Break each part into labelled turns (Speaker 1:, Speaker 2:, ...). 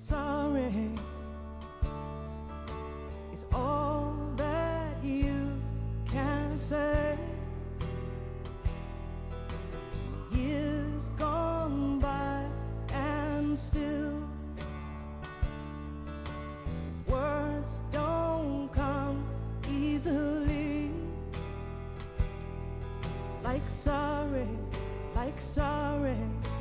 Speaker 1: sorry is all that you can say. Years gone by and still words don't come easily. Like sorry, like sorry.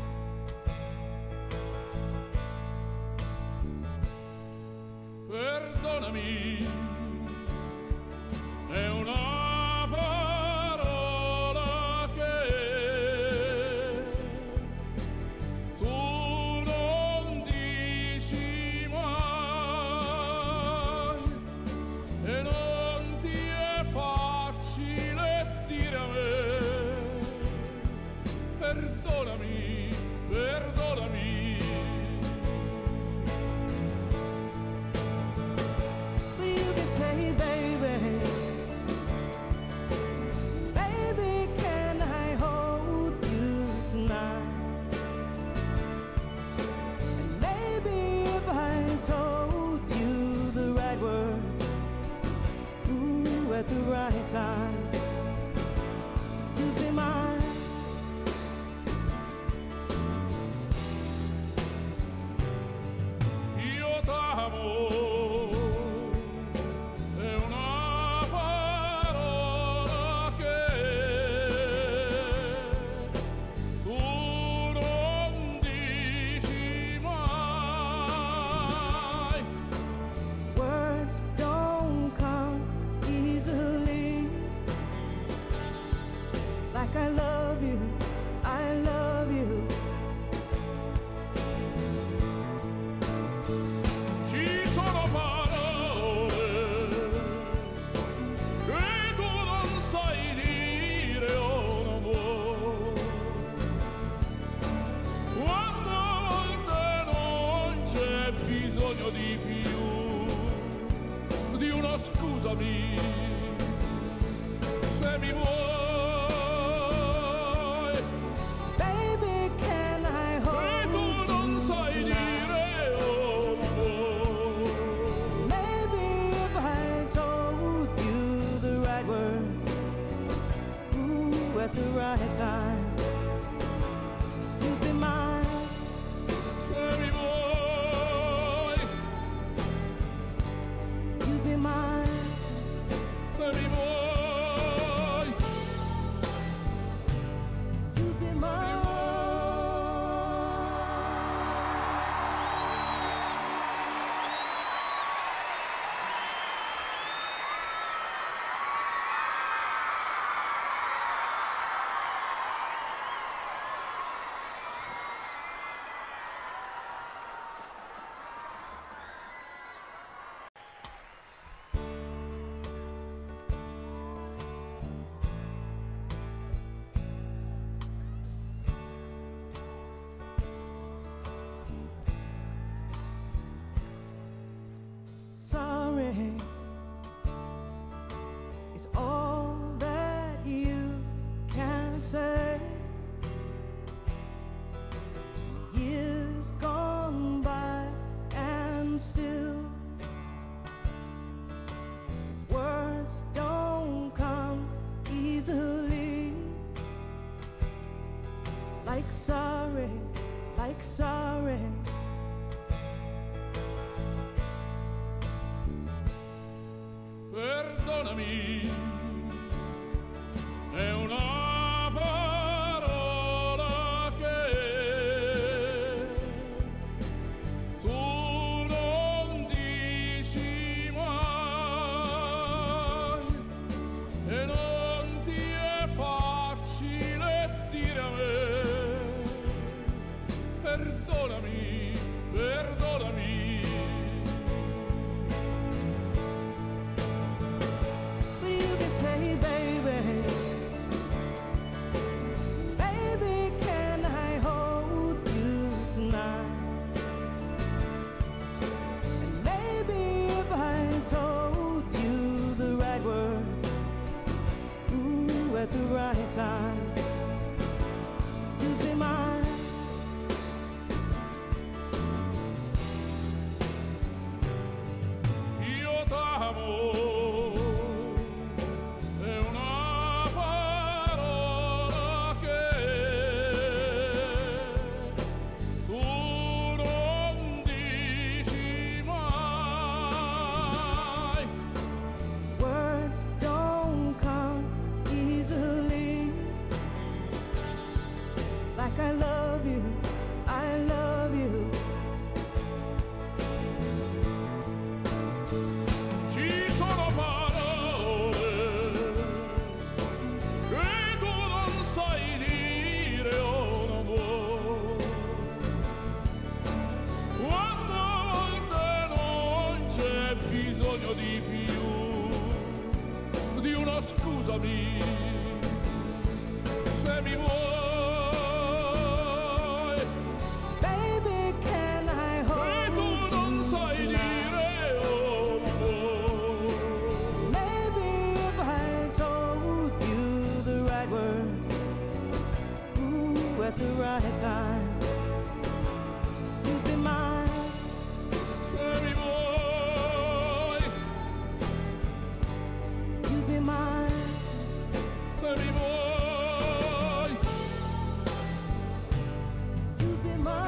Speaker 2: Perdonami, è una parola che tu non dici mai e non ti è facile dire a me. Perdonami, perdonami.
Speaker 1: Say, baby, baby, can I hold you tonight? And maybe if I told you the right words, ooh, at the right time, you'd be mine.
Speaker 2: Io t'amo.
Speaker 1: I love you, I love you.
Speaker 2: Ci sono parole che tu non sai dire o non vuoi. Quando a volte non c'è bisogno di più di una scusami, se mi vuoi. At the right time, you'll be mine. Se mi vuoi,
Speaker 1: you'll be mine.
Speaker 2: Se mi vuoi,
Speaker 1: you'll be mine. Sorry is all that you can say. Years gone by and still words don't come easily. Like sorry, like sorry.
Speaker 2: Perdonami, è una parola che tu non dici mai e non ti è facile dire a me. Perdonami, perdonami.
Speaker 1: For you
Speaker 2: scusami se mi vuoi.
Speaker 1: Baby, can I hold
Speaker 2: E tu non sai dire oh no.
Speaker 1: Maybe if I told you the right words, ooh, at the right time, you'd be mine.
Speaker 2: Se mi vuoi,
Speaker 1: You'd be mine.
Speaker 2: se mi vuoi,
Speaker 1: You'd be mine.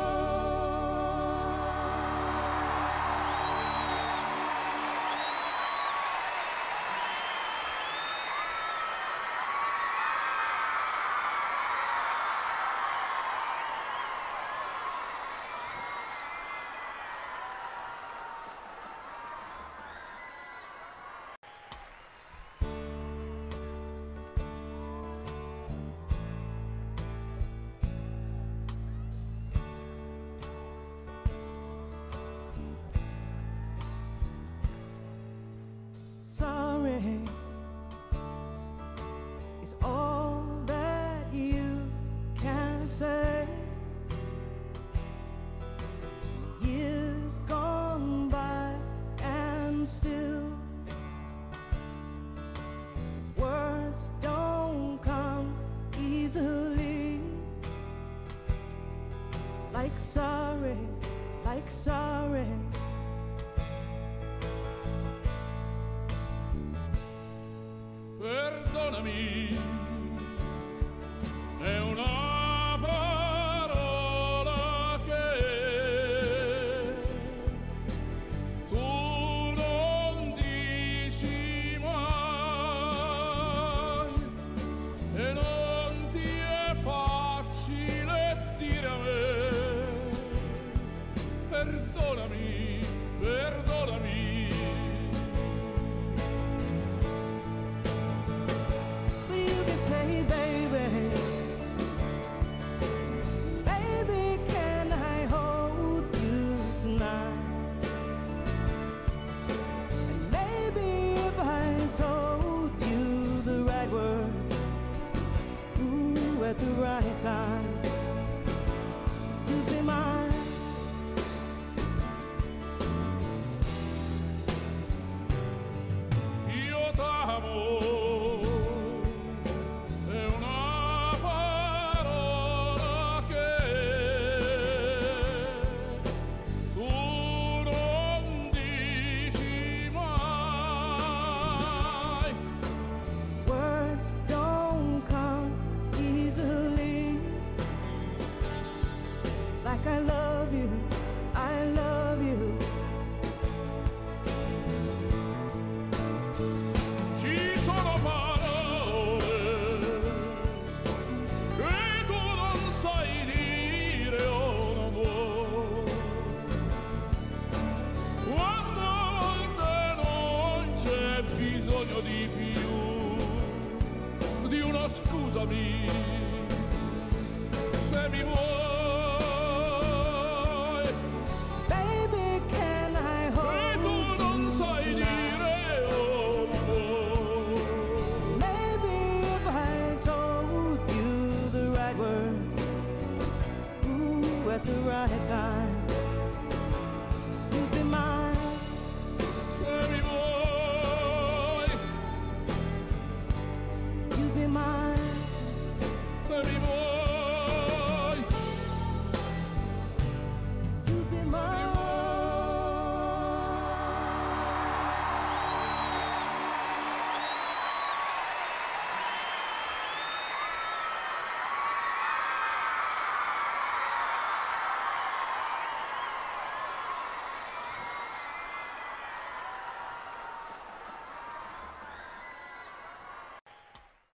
Speaker 1: Sorry is all that you can say. Years gone by and still words don't come easily. Like sorry, like sorry.
Speaker 2: perdonami, è una parola che tu non dici mai e non ti è facile dire a me. Perdonami, perdonami.
Speaker 1: Say, baby, baby, can I hold you tonight? And maybe if I told you the right words, ooh, at the right time, you'd be mine.
Speaker 2: Io t'amo.
Speaker 1: Like I love you, I love you.
Speaker 2: Ci sono parole che tu non sai dire o non vuoi. Quando a volte non c'è bisogno di più di una scusami se mi vuoi.